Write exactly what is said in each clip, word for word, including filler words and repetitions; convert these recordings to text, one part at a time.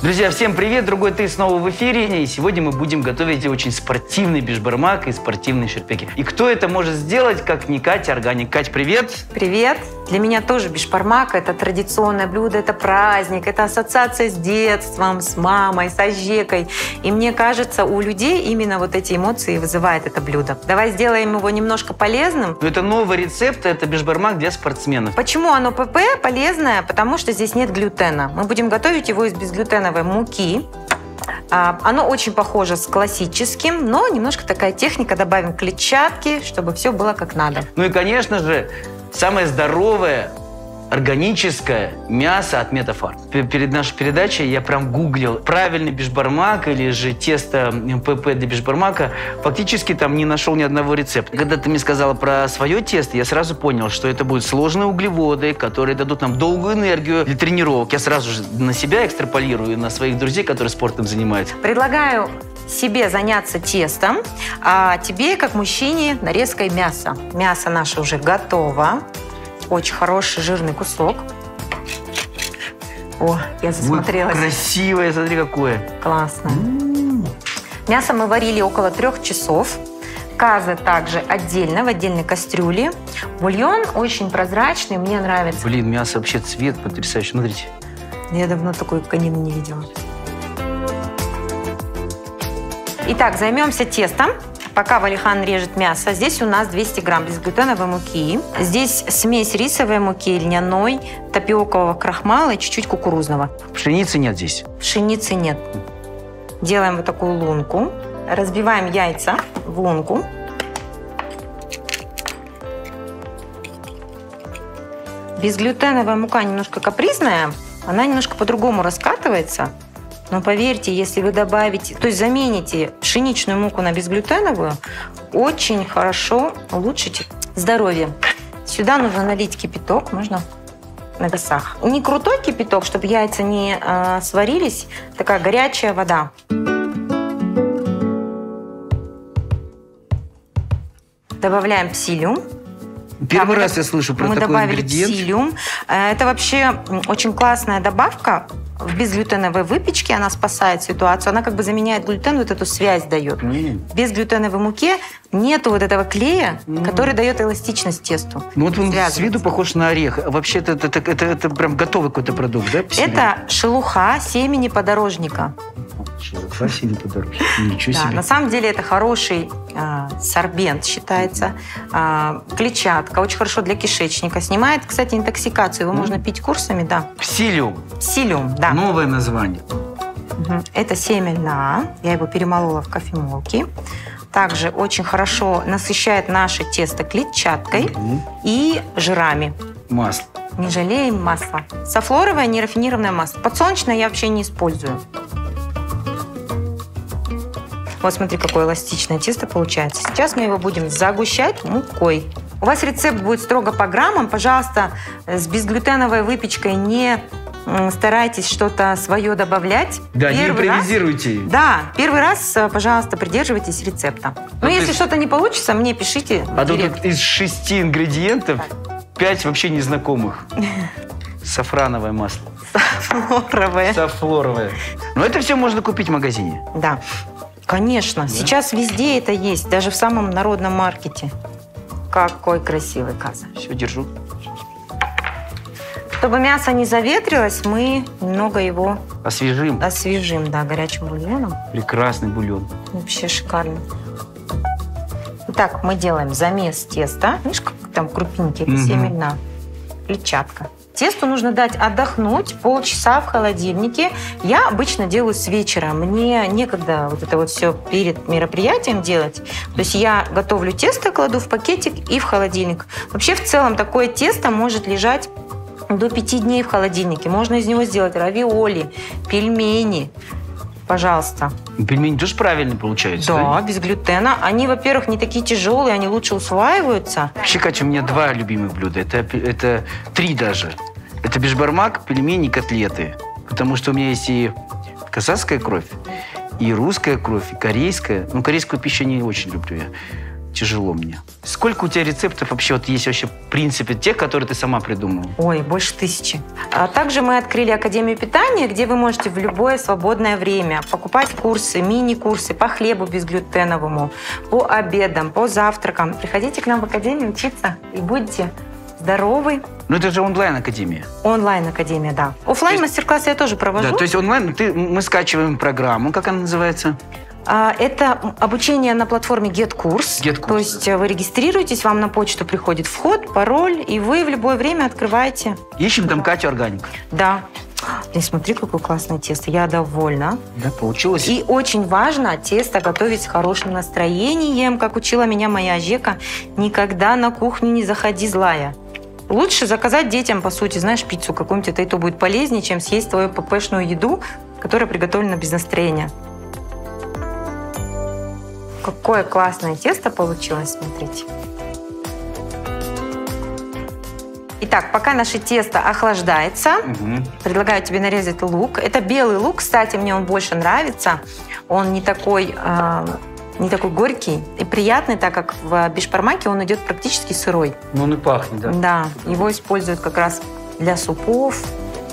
Друзья, всем привет! Другой ты снова в эфире. И сегодня мы будем готовить очень спортивный бишбармак и спортивные шерпеки. И кто это может сделать, как не Катя Органик. Кать, привет! Привет! Для меня тоже бишбармак – это традиционное блюдо, это праздник, это ассоциация с детством, с мамой, с ажекой. И мне кажется, у людей именно вот эти эмоции вызывает это блюдо. Давай сделаем его немножко полезным. Но это новый рецепт, это бишбармак для спортсменов. Почему оно ПП полезное? Потому что здесь нет глютена. Мы будем готовить его из безглютеновой муки. Оно очень похоже с классическим, но немножко такая техника. Добавим клетчатки, чтобы все было как надо. Ну и, конечно же, самое здоровое, органическое мясо от Метафарм. Перед нашей передачей я прям гуглил правильный бишбармак или же тесто ПП для бишбармака. Фактически там не нашел ни одного рецепта. Когда ты мне сказала про свое тесто, я сразу понял, что это будут сложные углеводы, которые дадут нам долгую энергию для тренировок. Я сразу же на себя экстраполирую и на своих друзей, которые спортом занимаются. Предлагаю себе заняться тестом, а тебе, как мужчине, нарезкой мяса. Мясо наше уже готово. Очень хороший жирный кусок. О, я засмотрелась. Ой, красивое, смотри, какое. Классно. М-м-м. Мясо мы варили около трех часов. Каза также отдельно, в отдельной кастрюле. Бульон очень прозрачный, мне нравится. Блин, мясо вообще цвет потрясающий. Смотрите. Я давно такой конины не видела. Итак, займемся тестом. Пока Валихан режет мясо, здесь у нас двести грамм безглютеновой муки. Здесь смесь рисовой муки, льняной, тапиокового крахмала и чуть-чуть кукурузного. Пшеницы нет здесь? Пшеницы нет. Делаем вот такую лунку. Разбиваем яйца в лунку. Безглютеновая мука немножко капризная. Она немножко по-другому раскатывается. Но поверьте, если вы добавите, то есть замените пшеничную муку на безглютеновую, очень хорошо улучшите здоровье. Сюда нужно налить кипяток, можно на весах. Не крутой кипяток, чтобы яйца не э, сварились, такая горячая вода. Добавляем псилиум. Первый да, раз я слышу про мы такой добавили ингредиент. Псилиум. Это вообще очень классная добавка. В безглютеновой выпечке она спасает ситуацию. Она как бы заменяет глютен, вот эту связь дает. Mm. В безглютеновой муке нету вот этого клея, mm. который дает эластичность тесту. Ну вот он с виду похож на орех. Вообще это, это, это, это, это прям готовый какой-то продукт, да? Псилиум? Это шелуха семени подорожника. Шелуха семени подорожника. Ничего да, себе. на самом деле это хороший э, сорбент считается. Э, клетчатка. Очень хорошо для кишечника. Снимает, кстати, интоксикацию. Его mm. можно пить курсами, да. Псилиум. Псилиум, да. Новое название. Угу. Это семя льна. Я его перемолола в кофемолке. Также очень хорошо насыщает наше тесто клетчаткой угу. и жирами. Масло. Не жалеем масла. Софлоровое нерафинированное масло. Подсолнечное я вообще не использую. Вот смотри, какое эластичное тесто получается. Сейчас мы его будем загущать мукой. У вас рецепт будет строго по граммам. Пожалуйста, с безглютеновой выпечкой не старайтесь что-то свое добавлять. Да, первый не импровизируйте. Раз, да, первый раз, пожалуйста, придерживайтесь рецепта. Но ну, если есть... что-то не получится, мне пишите. А тут из шести ингредиентов пять вообще незнакомых. Сафрановое масло. Софлоровое. Софлоровое. Но это все можно купить в магазине. Да, конечно. Да. Сейчас везде это есть, даже в самом народном маркете. Какой красивый каза. Все, держу. Чтобы мясо не заветрилось, мы немного его освежим. Освежим, да, горячим бульоном. Прекрасный бульон. Вообще шикарный. Итак, мы делаем замес теста. Видишь, как там крупинки, это семя льна. Клетчатка. Тесту нужно дать отдохнуть полчаса в холодильнике. Я обычно делаю с вечера. Мне некогда вот это вот все перед мероприятием делать. То есть я готовлю тесто, кладу в пакетик и в холодильник. Вообще в целом такое тесто может лежать до пяти дней в холодильнике. Можно из него сделать равиоли, пельмени. Пожалуйста. Пельмени тоже правильно получаются, да? Да, без глютена. Они, во-первых, не такие тяжелые, они лучше усваиваются. Вообще, Катя, у меня два любимых блюда. Это, это три даже. Это бишбармак, пельмени и котлеты. Потому что у меня есть и казахская кровь, и русская кровь, и корейская. Ну, корейскую пищу не очень люблю я. тяжело мне. Сколько у тебя рецептов вообще вот есть вообще, в принципе, тех, которые ты сама придумала? Ой, больше тысячи. А также мы открыли Академию питания, где вы можете в любое свободное время покупать курсы, мини-курсы по хлебу безглютеновому, по обедам, по завтракам. Приходите к нам в Академию учиться и будете здоровы. Ну это же онлайн-академия. Онлайн-академия, да. Оффлайн-мастер-классы я тоже провожу. Да, то есть онлайн, ты, мы скачиваем программу, как она называется? Это обучение на платформе GetCourse. GetCourse. То есть вы регистрируетесь, вам на почту приходит вход, пароль, и вы в любое время открываете. Ищем там Катю Органик. Да. Ты смотри, какое классное тесто. Я довольна. Да, получилось. И очень важно тесто готовить с хорошим настроением. Как учила меня моя Жека, никогда на кухню не заходи злая. Лучше заказать детям, по сути, знаешь, пиццу какую-нибудь, это и то будет полезнее, чем съесть твою ппшную еду, которая приготовлена без настроения. Какое классное тесто получилось, смотрите. Итак, пока наше тесто охлаждается, угу. предлагаю тебе нарезать лук. Это белый лук, кстати, мне он больше нравится. Он не такой, э, не такой горький и приятный, так как в бишбармаке он идет практически сырой. Ну, он и пахнет, да? Да, его используют как раз для супов.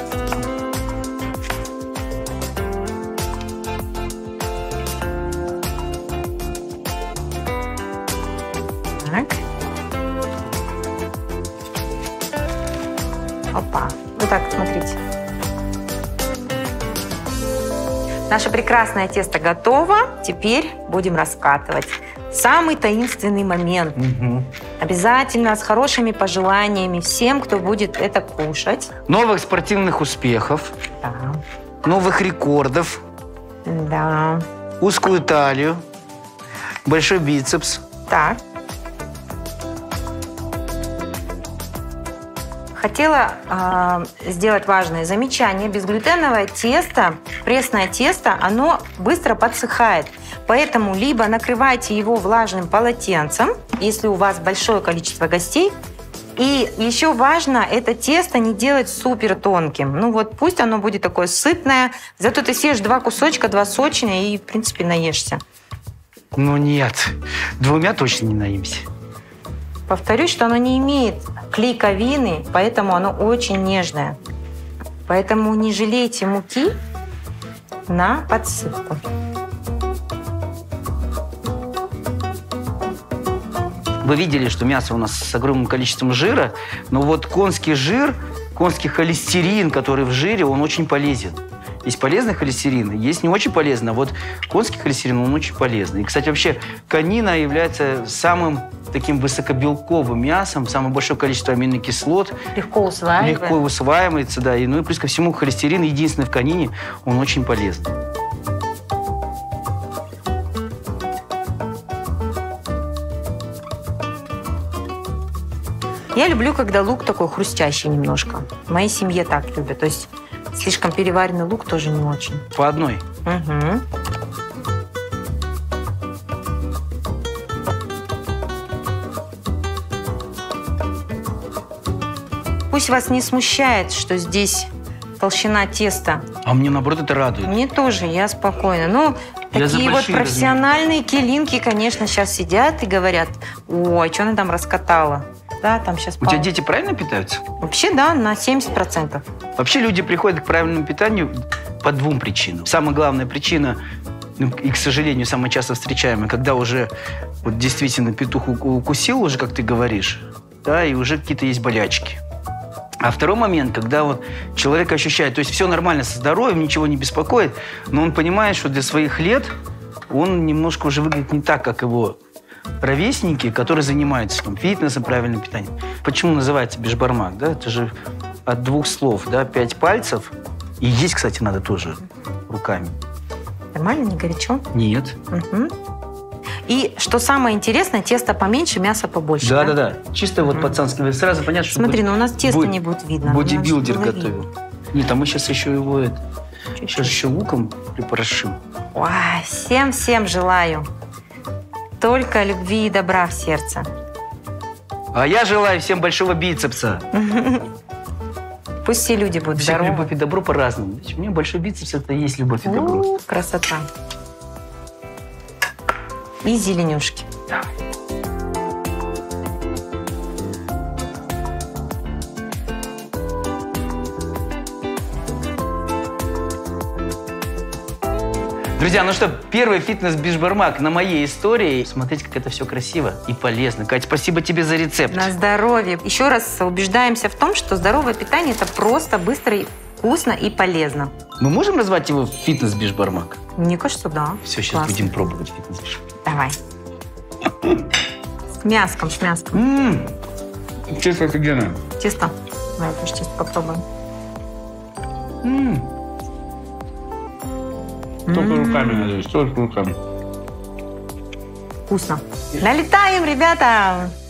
Опа. Вот так, смотрите. Наше прекрасное тесто готово. Теперь будем раскатывать. Самый таинственный момент. Угу. Обязательно с хорошими пожеланиями всем, кто будет это кушать. Новых спортивных успехов. Да. Новых рекордов. Да. Узкую талию. Большой бицепс. Так. Хотела э, сделать важное замечание. Безглютеновое тесто, пресное тесто, оно быстро подсыхает. Поэтому либо накрывайте его влажным полотенцем, если у вас большое количество гостей. И еще важно это тесто не делать супер тонким. Ну вот пусть оно будет такое сытное, зато ты съешь два кусочка, два сочные и, в принципе, наешься. Ну нет, двумя точно не наимся. Повторюсь, что оно не имеет клейковины, поэтому оно очень нежное. Поэтому не жалейте муки на подсыпку. Вы видели, что мясо у нас с огромным количеством жира, но вот конский жир, конский холестерин, который в жире, он очень полезен. Есть полезный холестерин, есть не очень полезный, а вот конский холестерин, он очень полезный. И, кстати, вообще конина является самым таким высокобелковым мясом, самое большое количество аминокислот. Легко усваивается. Легко усваивается, да. И, ну и плюс ко всему холестерин, единственный в конине, он очень полезный. Я люблю, когда лук такой хрустящий немножко. В моей семье так любят. То есть слишком переваренный лук тоже не очень. По одной? Угу. Пусть вас не смущает, что здесь толщина теста. А мне, наоборот, это радует. Мне тоже, я спокойна. Ну, я такие вот профессиональные килинки, конечно, сейчас сидят и говорят: ой, что она там раскатала? Да, там сейчас... У тебя дети правильно питаются? Вообще, да, на семьдесят процентов. Вообще люди приходят к правильному питанию по двум причинам. Самая главная причина, ну, и, к сожалению, самая часто встречаемая, когда уже вот действительно петух укусил, уже, как ты говоришь, да, и уже какие-то есть болячки. А второй момент, когда вот человек ощущает, то есть все нормально со здоровьем, ничего не беспокоит, но он понимает, что для своих лет он немножко уже выглядит не так, как его ровесники, которые занимаются там, фитнесом, правильным питанием. Почему называется бишбармак? Да? Это же от двух слов, да, пять пальцев. И есть, кстати, надо тоже руками. Нормально, не горячо? Нет. Угу. И что самое интересное, тесто поменьше, мясо побольше. Да, да, да. да. Чисто угу. вот пацанский. Сразу понятно, что... Смотри, ну у нас тесто не будет видно. Бодибилдер готовил. Нет, а мы сейчас еще его... Это, сейчас еще луком припорошим. Ой, всем-всем желаю только любви и добра в сердце. А я желаю всем большого бицепса. Пусть все люди будут всем здоровы. Любовь и добро по-разному. У меня большой бицепс – это и есть любовь и добро. Красота. И зеленюшки. Да. Друзья, ну что, первый фитнес-бишбармак на моей истории. Смотрите, как это все красиво и полезно. Кать, спасибо тебе за рецепт. На здоровье. Еще раз убеждаемся в том, что здоровое питание – это просто быстро, и вкусно и полезно. Мы можем назвать его фитнес-бишбармак? Мне кажется, да. Все, сейчас Классно. будем пробовать фитнес-бишбармак. Давай. С мяском, с мяском. М-м-м. Тесто офигенное. Тесто. Давай тоже тесто попробуем. М-м. Только руками надо есть, только руками. Вкусно. Налетаем, ребята!